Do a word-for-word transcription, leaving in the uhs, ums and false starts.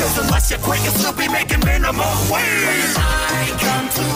Cause unless you quit, you'll still be making minimum wage. When I come to